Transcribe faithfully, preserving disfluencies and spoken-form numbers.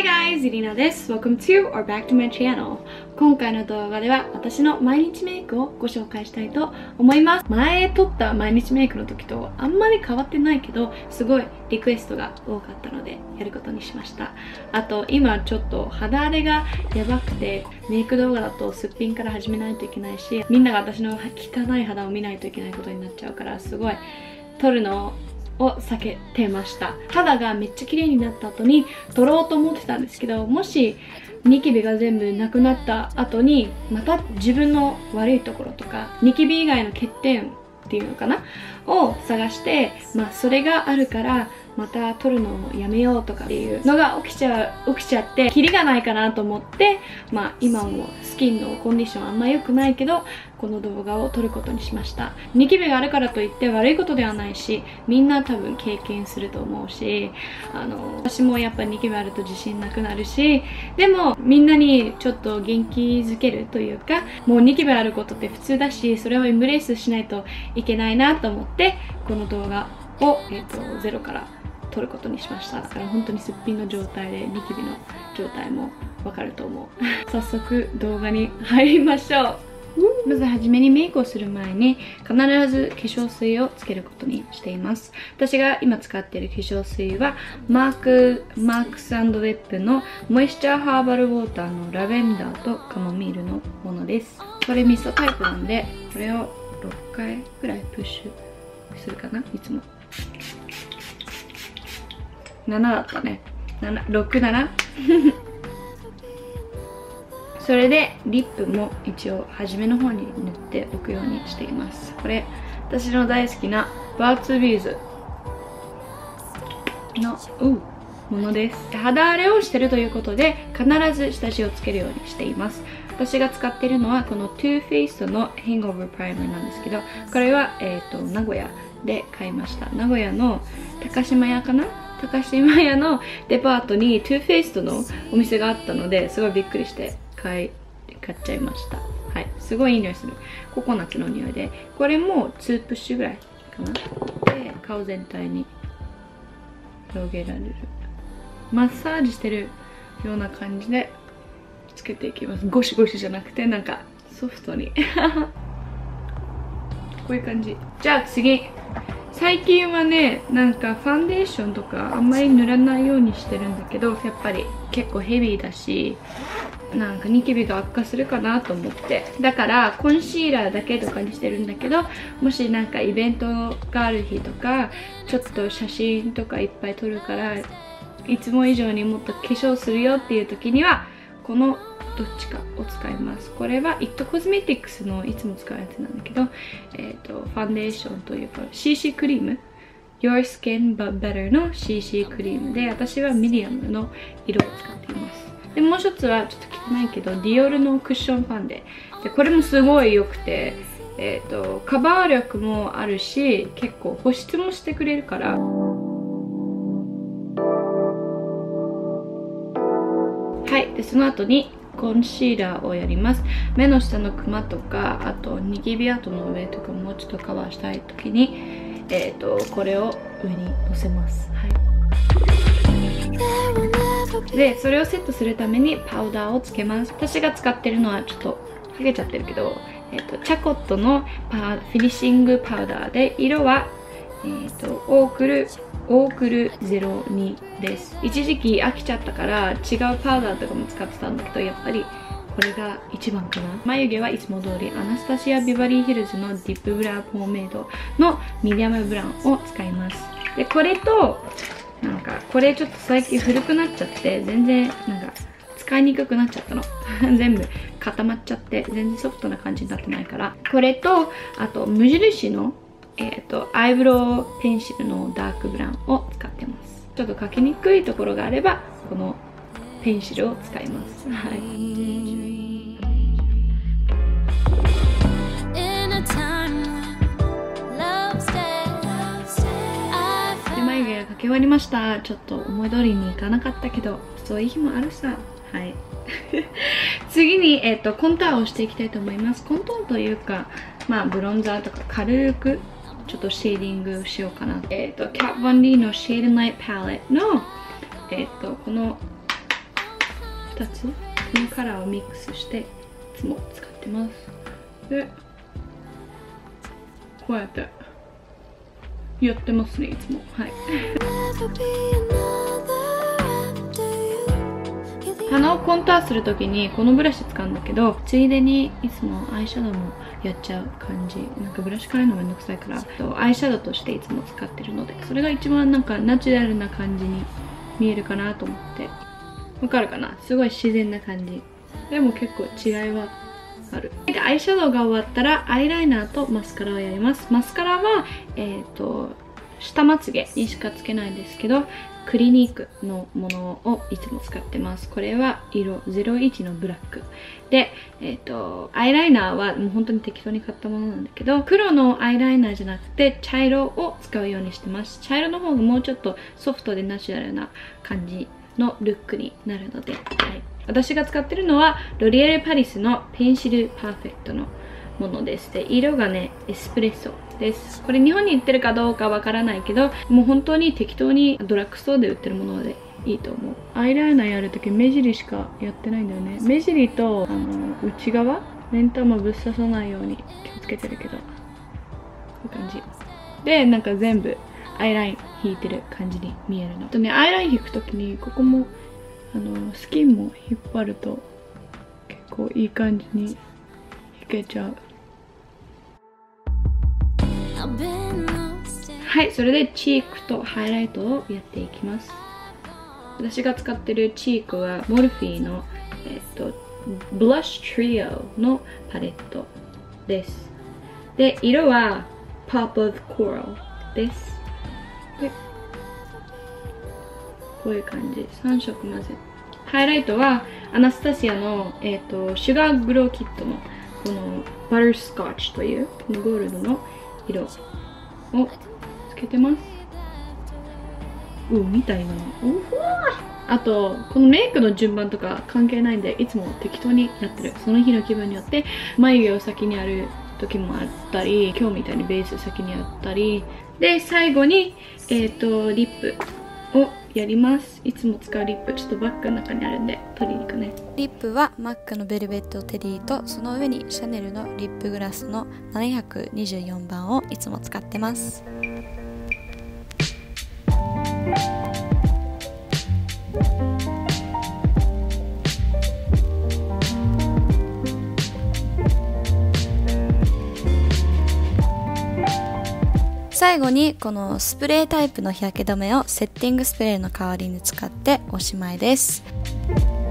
guys! イリナです。Welcome to or back to my channel. 今回の動画では私の毎日メイクをご紹介したいと思います。前撮った毎日メイクの時とあんまり変わってないけど、すごいリクエストが多かったのでやることにしました。あと今ちょっと肌荒れがやばくて、メイク動画だとすっぴんから始めないといけないし、みんなが私の汚い肌を見ないといけないことになっちゃうから、すごい撮るのを避けてました。肌がめっちゃ綺麗になった後に撮ろうと思ってたんですけど、もしニキビが全部なくなった後にまた自分の悪いところとかニキビ以外の欠点っていうのかなを探して、まあそれがあるからまた撮るのをやめようとかっていうのが起きちゃう起きちゃってキリがないかなと思って、まあ今もスキンのコンディションあんま良くないけどこの動画を撮ることにしました。ニキビがあるからといって悪いことではないし、みんな多分経験すると思うし、あの私もやっぱニキビあると自信なくなるし、でもみんなにちょっと元気づけるというか、もうニキビあることって普通だし、それをエンブレースしないといけないなと思ってこの動画を、えーと、ゼロから撮ることにしました。だから本当にすっぴんの状態でニキビの状態もわかると思う。早速動画に入りましょう。まずはじめにメイクをする前に必ず化粧水をつけることにしています。私が今使っている化粧水はマークマークス&ウェップのモイスチャーハーバルウォーターのラベンダーとカモミールのものです。これミストタイプなんで、これをろっかいぐらいプッシュするかな。いつもななだったね。ろく、ななそれでリップも一応初めの方に塗っておくようにしています。これ私の大好きなバーツビーズのものです。肌荒れをしてるということで必ず下地をつけるようにしています。私が使っているのはこの トゥーフェイス の Hangover Primer なんですけど、これは、えー、と名古屋で買いました。名古屋の高島屋かな、高島屋のデパートに トゥーフェイス のお店があったので、すごいびっくりして買い買っちゃいました。はい、すごいいい匂いする。ココナッツの匂いで、これもにプッシュぐらいかなで顔全体に広げられる。マッサージしてるような感じでつけていきます。ゴシゴシじゃなくて、なんかソフトにこういう感じ。じゃあ次、最近はね、なんかファンデーションとかあんまり塗らないようにしてるんだけど、やっぱり結構ヘビーだし、なんかニキビが悪化するかなと思って、だからコンシーラーだけとかにしてるんだけど、もしなんかイベントがある日とかちょっと写真とかいっぱい撮るから、いつも以上にもっと化粧するよっていう時にはこのどっちかを使います。これは イット コスメティクスのいつも使うやつなんだけど、えーと、ファンデーションというか シーシー クリーム Your Skin But Better の シーシー クリームで、私はミディアムの色を使っています。でもう一つはちょっと汚いけどディオールのクッションファンデで、これもすごい良くて、えーと、カバー力もあるし結構保湿もしてくれるから、はい。でその後にコンシーラーをやります。目の下のクマとか、あとニキビ跡の上とかもうちょっとカバーしたい時に、えっとこれを上にのせます。はい。でそれをセットするためにパウダーをつけます。私が使ってるのはちょっとはげちゃってるけど、えっとチャコットのパフィニッシングパウダーで、色はえっとオークルオークルゼロにです。一時期飽きちゃったから違うパウダーとかも使ってたんだけど、やっぱりこれが一番かな。眉毛はいつも通りアナスタシア・ビバリーヒルズのディップブラウンポーメイドのミディアムブラウンを使います。でこれとなんかこれちょっと最近古くなっちゃって全然なんか使いにくくなっちゃったの全部固まっちゃって全然ソフトな感じになってないから、これとあと無印のえっとアイブロウペンシルのダークブラウンを使ってます。ちょっと描きにくいところがあればこのペンシルを使います。はい。で眉毛が描き終わりました。ちょっと思い通りにいかなかったけど、そういう日もあるさ。はい次に、えっとコントゥアをしていきたいと思います。コントゥアというか、まあブロンザーとか軽くちょっとシェーディングしようかな。えっと、キャット・ボン・ディのシェード・ナイト・パレットの、えっと、このふたつこのカラーをミックスしていつも使ってます。でこうやってやってますね、いつも。はい。鼻をコントゥアするときにこのブラシ使うんだけど、ついでにいつもアイシャドウもやっちゃう感じ。なんかブラシ変えるのめんどくさいから、アイシャドウとしていつも使ってるので、それが一番なんかナチュラルな感じに見えるかなと思って。わかるかな？すごい自然な感じ。でも結構違いはある。アイシャドウが終わったらアイライナーとマスカラをやります。マスカラはえっと下まつげにしかつけないんですけど、クリニークのものをいつも使ってます。これは色ゼロイチのブラックで、えっとアイライナーはもう本当に適当に買ったものなんだけど、黒のアイライナーじゃなくて茶色を使うようにしてます。茶色の方がもうちょっとソフトでナチュラルな感じのルックになるので、はい、私が使ってるのはロリエルパリスのペンシルパーフェクトのものです。で、色がねエスプレッソです。これ日本に売ってるかどうかわからないけど、もう本当に適当にドラッグストアで売ってるものでいいと思う。アイライナーやるとき目尻しかやってないんだよね。目尻とあの内側目ん玉ぶっ刺さないように気をつけてるけど、こういう感じで、なんか全部アイライン引いてる感じに見えるの。あとね、アイライン引くときにここもあのスキンも引っ張ると結構いい感じに引けちゃう。はい、それでチークとハイライトをやっていきます。私が使ってるチークはモルフィーの、えっと、ブラッシュトリオのパレットです。で、色は Pop of Coral です。で、こういう感じ。さん色混ぜ。ハイライトはアナスタシアの、えっと、シュガーグローキットのこのバタースコッチというこのゴールドの色をつけてます。うみたいな。あとこのメイクの順番とか関係ないんで、いつも適当にやってる。その日の気分によって眉毛を先にやる時もあったり、今日みたいにベース先にやったりで、最後にえっとリップをやります。いつも使うリップちょっとバッグの中にあるんで取りに行くね。 リップはマックのベルベットテリーと、その上にシャネルのリップグラスのななひゃくにじゅうよんばんをいつも使ってます。最後にこのスプレータイプの日焼け止めをセッティングスプレーの代わりに使っておしまいです。